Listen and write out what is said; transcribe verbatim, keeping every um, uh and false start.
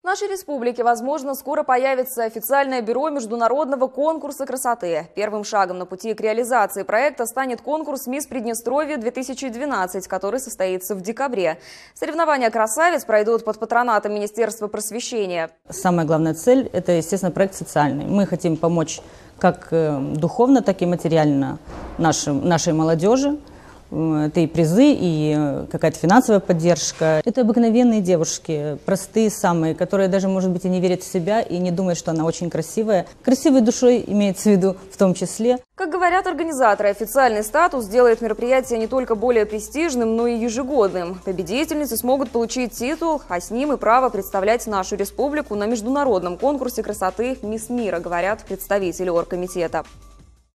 В нашей республике, возможно, скоро появится официальное бюро международного конкурса красоты. Первым шагом на пути к реализации проекта станет конкурс «Мисс Приднестровье-две тысячи двенадцать», который состоится в декабре. Соревнования красавиц пройдут под патронатом Министерства просвещения. Самая главная цель – это, естественно, проект социальный. Мы хотим помочь как духовно, так и материально нашим, нашей молодежи. Это и призы, и какая-то финансовая поддержка. Это обыкновенные девушки, простые самые, которые даже, может быть, и не верят в себя, и не думают, что она очень красивая. Красивой душой имеется в виду в том числе. Как говорят организаторы, официальный статус делает мероприятие не только более престижным, но и ежегодным. Победительницы смогут получить титул, а с ним и право представлять нашу республику на международном конкурсе красоты «Мисс Мира», говорят представители оргкомитета.